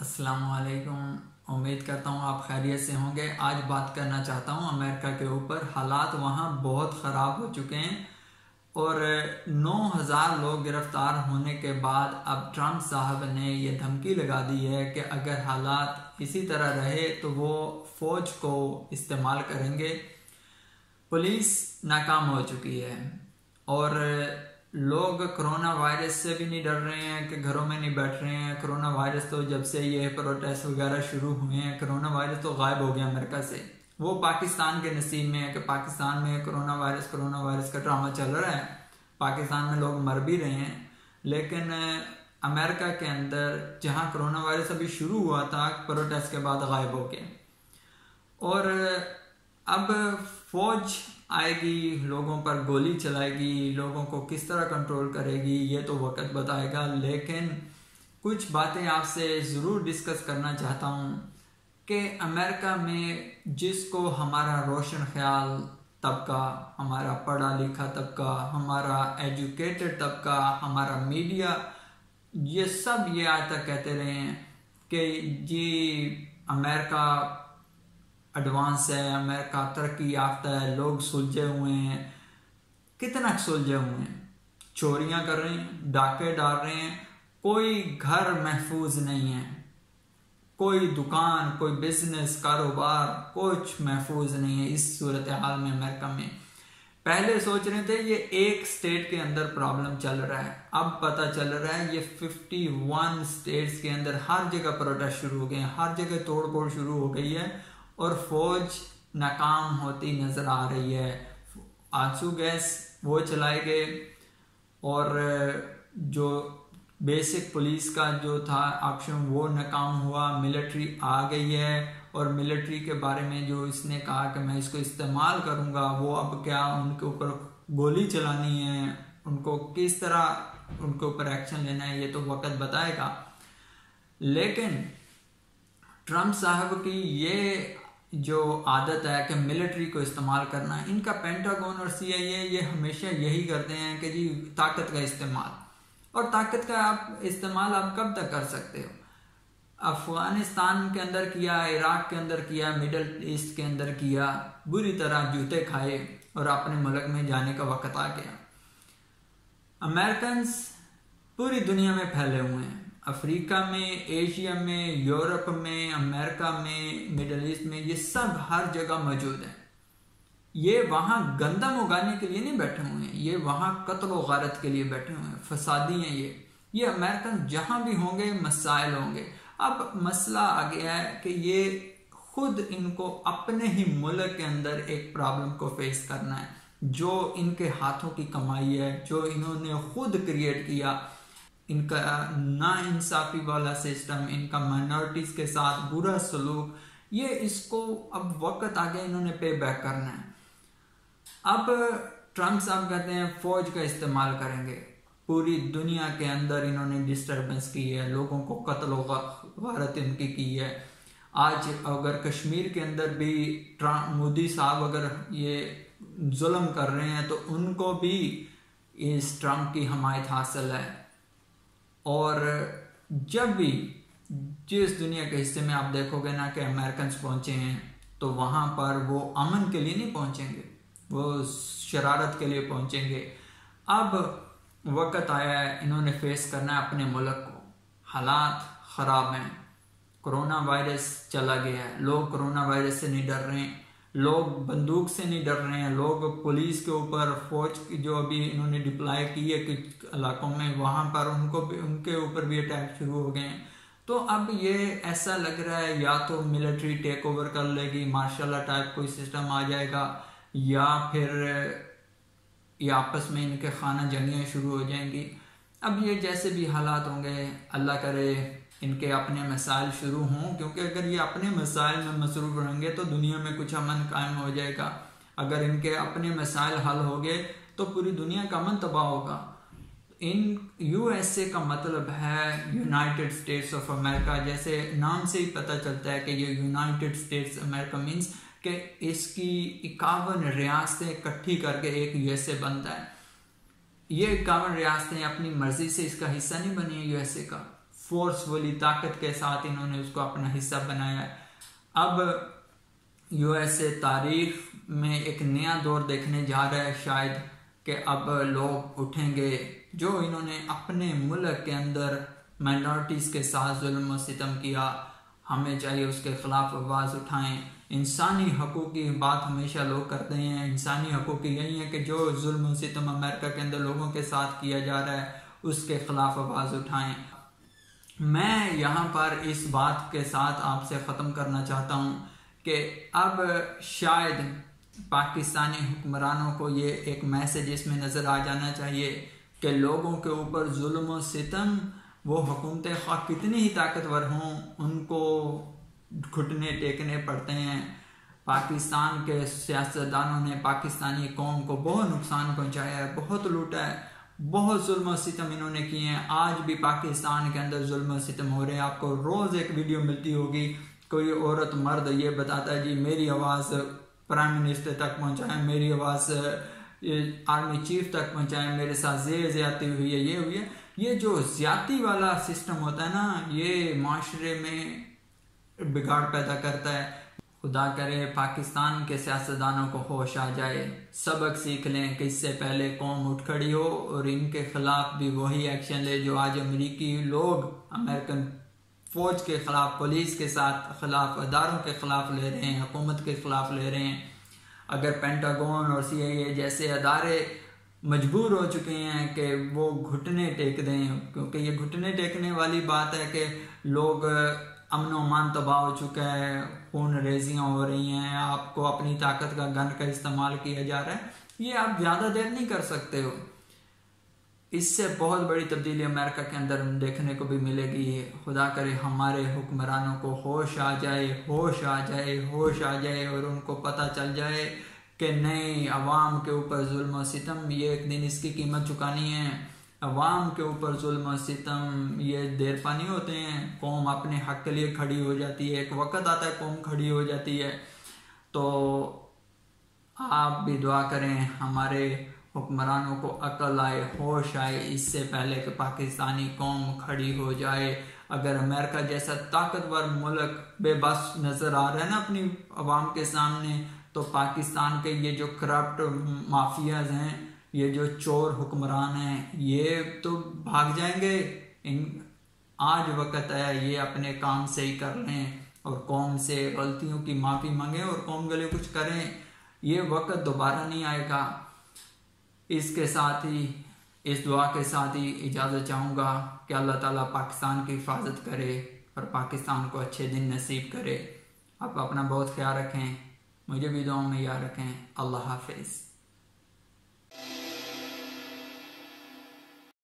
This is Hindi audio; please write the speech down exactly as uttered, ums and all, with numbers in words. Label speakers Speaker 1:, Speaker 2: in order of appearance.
Speaker 1: अस्सलामुअलैकुम। उम्मीद करता हूँ आप खैरियत से होंगे। आज बात करना चाहता हूँ अमेरिका के ऊपर। हालात वहाँ बहुत ख़राब हो चुके हैं और नौ हज़ार लोग गिरफ्तार होने के बाद अब ट्रंप साहब ने ये धमकी लगा दी है कि अगर हालात इसी तरह रहे तो वो फ़ौज को इस्तेमाल करेंगे। पुलिस नाकाम हो चुकी है और लोग कोरोना वायरस से भी नहीं डर रहे हैं कि घरों में नहीं बैठ रहे हैं। कोरोना वायरस तो जब से ये प्रोटेस्ट वगैरह शुरू हुए हैं, कोरोना वायरस तो गायब हो गया अमेरिका से। वो पाकिस्तान के नसीब में है कि पाकिस्तान में कोरोना वायरस कोरोना वायरस का ड्रामा चल रहा है। पाकिस्तान में लोग मर भी रहे हैं, लेकिन अमेरिका के अंदर जहाँ कोरोना वायरस अभी शुरू हुआ था प्रोटेस्ट के बाद गायब हो गया। और अब फौज आएगी, लोगों पर गोली चलाएगी, लोगों को किस तरह कंट्रोल करेगी ये तो वक्त बताएगा। लेकिन कुछ बातें आपसे ज़रूर डिस्कस करना चाहता हूँ कि अमेरिका में जिसको हमारा रोशन ख्याल तबका, हमारा पढ़ा लिखा तबका, हमारा एजुकेटेड तबका, हमारा मीडिया, ये सब ये आज तक कहते रहे हैं कि जी अमेरिका एडवांस है, अमेरिका तरक्की याफ्ता है, लोग सुलझे हुए हैं। कितना सुलझे हुए हैं? चोरियां कर रहे हैं, डाके डाल रहे हैं, कोई घर महफूज नहीं है, कोई दुकान, कोई बिजनेस, कारोबार, कुछ महफूज नहीं है इस सूरत हाल में अमेरिका में। पहले सोच रहे थे ये एक स्टेट के अंदर प्रॉब्लम चल रहा है, अब पता चल रहा है ये इक्यावन स्टेट्स के अंदर हर जगह प्रोटेस्ट शुरू हो गए हैं, हर जगह तोड़ फोड़ शुरू हो गई है और फौज नाकाम होती नजर आ रही है। आंसू गैस वो चलाए गए और जो बेसिक पुलिस का जो था ऑप्शन वो नाकाम हुआ। मिलिट्री आ गई है और मिलिट्री के बारे में जो इसने कहा कि मैं इसको इस्तेमाल करूंगा, वो अब क्या उनके ऊपर गोली चलानी है, उनको किस तरह उनके ऊपर एक्शन लेना है ये तो वक्त बताएगा। लेकिन ट्रंप साहब की ये जो आदत है कि मिलिट्री को इस्तेमाल करना, इनका पेंटागन और सी आई ए ये हमेशा यही करते हैं कि जी ताकत का इस्तेमाल। और ताकत का आप इस्तेमाल आप कब तक कर सकते हो? अफगानिस्तान के अंदर किया, इराक के अंदर किया, मिडल ईस्ट के अंदर किया, बुरी तरह जूते खाए और अपने मुल्क में जाने का वक्त आ गया। अमेरिकन्स पूरी दुनिया में फैले हुए हैं, अफ्रीका में, एशिया में, यूरोप में, अमेरिका में, मिडल ईस्ट में, ये सब हर जगह मौजूद हैं। ये वहाँ गंदम उगाने के लिए नहीं बैठे हुए हैं, ये वहाँ कत्ल व गारत के लिए बैठे हुए हैं, फसादी हैं ये ये अमेरिकन जहाँ भी होंगे मसाइल होंगे। अब मसला आ गया है कि ये खुद इनको अपने ही मुल्क के अंदर एक प्रॉब्लम को फेस करना है, जो इनके हाथों की कमाई है, जो इन्होंने खुद क्रिएट किया। इनका नाइंसाफी वाला सिस्टम, इनका माइनॉरिटीज के साथ बुरा सलूक, ये इसको अब वक्त आ गया इन्होंने पे बैक करना है। अब ट्रंप साहब कहते हैं फौज का इस्तेमाल करेंगे। पूरी दुनिया के अंदर इन्होंने डिस्टर्बेंस की है, लोगों को कत्ल गारत इनकी की है। आज अगर कश्मीर के अंदर भी मोदी साहब अगर ये जुल्म कर रहे हैं तो उनको भी इस ट्रंप की हमायत हासिल है। और जब भी जिस दुनिया के हिस्से में आप देखोगे ना कि अमेरिकन पहुंचे हैं तो वहां पर वो अमन के लिए नहीं पहुंचेंगे, वो शरारत के लिए पहुंचेंगे। अब वक्त आया है, इन्होंने फेस करना है अपने मुल्क को। हालात ख़राब हैं, कोरोना वायरस चला गया है, लोग कोरोना वायरस से नहीं डर रहे हैं, लोग बंदूक से नहीं डर रहे हैं, लोग पुलिस के ऊपर फौज की जो अभी इन्होंने डिप्लॉय की है कुछ इलाकों में वहाँ पर उनको भी उनके ऊपर भी अटैक शुरू हो गए हैं। तो अब ये ऐसा लग रहा है या तो मिलिट्री टेक ओवर कर लेगी, मार्शल लॉ टाइप कोई सिस्टम आ जाएगा, या फिर ये आपस में इनके खाना जंगियाँ शुरू हो जाएंगी। अब ये जैसे भी हालात होंगे, अल्लाह करे इनके अपने मसाइल शुरू हों, क्योंकि अगर ये अपने मसाइल में मसरूफ रहेंगे तो दुनिया में कुछ अमन कायम हो जाएगा। अगर इनके अपने मसाइल हल हो गए तो पूरी दुनिया का अमन तबाह होगा। इन यूएसए का मतलब है यूनाइटेड स्टेट्स ऑफ अमेरिका, जैसे नाम से ही पता चलता है कि ये यूनाइटेड स्टेट्स अमेरिका मीन्स कि इसकी इक्यावन रियासतें इकट्ठी करके एक यूएसए बनता है। ये इक्यावन रियासतें अपनी मर्जी से इसका हिस्सा नहीं बनी है यूएसए का, फोर्सफुली ताकत के साथ इन्होंने उसको अपना हिस्सा बनाया है। अब यूएसए तारीख में एक नया दौर देखने जा रहा है शायद, कि अब लोग उठेंगे जो इन्होंने अपने मुल्क के अंदर माइनॉरिटीज़ के साथ जुल्म और सितम किया, हमें चाहिए उसके खिलाफ आवाज़ उठाएं। इंसानी हकूक़ की बात हमेशा लोग करते हैं, इंसानी हकूक़ यही है कि जो जुल्म और सितम अमेरिका के अंदर लोगों के साथ किया जा रहा है उसके खिलाफ आवाज़ उठाएं। मैं यहाँ पर इस बात के साथ आपसे ख़त्म करना चाहता हूँ कि अब शायद पाकिस्तानी हुक्मरानों को ये एक मैसेज इसमें नज़र आ जाना चाहिए कि लोगों के ऊपर जुल्म और सितम, वो हुकूमतें ख़्वाह कितनी ही ताकतवर हों, उनको घुटने टेकने पड़ते हैं। पाकिस्तान के सियासतदानों ने पाकिस्तानी कौम को बहुत नुकसान पहुँचाया है, बहुत लूटा है, बहुत जुल्म और सितम इन्होंने किए हैं। आज भी पाकिस्तान के अंदर जुल्म और सितम हो रहे हैं। आपको रोज़ एक वीडियो मिलती होगी, कोई औरत मर्द ये बताता है जी मेरी आवाज़ प्राइम मिनिस्टर तक पहुँचाएं, मेरी आवाज़ आर्मी चीफ तक पहुँचाएं, मेरे साथ ये ज़्यादती हुई है, ये हुई है। ये जो ज़्यादती वाला सिस्टम होता है ना, ये माशरे में बिगाड़ पैदा करता है। खुदा करे पाकिस्तान के सियासतदानों को होश आ जाए, सबक सीख लें कि इससे पहले कौम उठ खड़ी हो और इनके खिलाफ भी वही एक्शन ले जो आज अमेरिकी लोग अमेरिकन फौज के खिलाफ, पुलिस के साथ खिलाफ, अदारों के खिलाफ ले रहे हैं, हुकूमत के खिलाफ ले रहे हैं। अगर पेंटागन और सी आई ए जैसे अदारे मजबूर हो चुके हैं कि वो घुटने टेक दें, क्योंकि ये घुटने टेकने वाली बात है कि लोग अमन व अमान तबाह हो चुका है, खून रेजियाँ हो रही हैं, आपको अपनी ताकत का गन का इस्तेमाल किया जा रहा है, ये आप ज़्यादा देर नहीं कर सकते हो। इससे बहुत बड़ी तब्दीली अमेरिका के अंदर देखने को भी मिलेगी। खुदा करे हमारे हुक्मरानों को होश आ जाए, होश आ जाए, होश आ जाए और उनको पता चल जाए कि नहीं, अवाम के ऊपर जुल्म और सितम, ये एक दिन इसकी कीमत चुकानी है। अवाम के ऊपर जुल्म और सितम ये देर पानी होते हैं, कौम अपने हक के लिए खड़ी हो जाती है, एक वक्त आता है कौम खड़ी हो जाती है। तो आप भी दुआ करें हमारे हुक्मरानों को अकल आए, होश आए, इससे पहले कि पाकिस्तानी कौम खड़ी हो जाए। अगर अमेरिका जैसा ताकतवर मुल्क बेबस नज़र आ रहा है ना अपनी अवाम के सामने, तो पाकिस्तान के ये जो करप्ट माफियाज हैं, ये जो चोर हुक्मरान हैं, ये तो भाग जाएंगे। इन आज वक्त है ये अपने काम से ही कर लें और कौम से गलतियों की माफ़ी मांगें और कौम के लिए कुछ करें। ये वक्त दोबारा नहीं आएगा। इसके साथ ही, इस दुआ के साथ ही इजाज़त चाहूँगा कि अल्लाह ताला पाकिस्तान की हिफाजत करे और पाकिस्तान को अच्छे दिन नसीब करे। आप अपना बहुत ख्याल रखें, मुझे भी दुआओं में याद रखें। अल्लाह हाफिज़।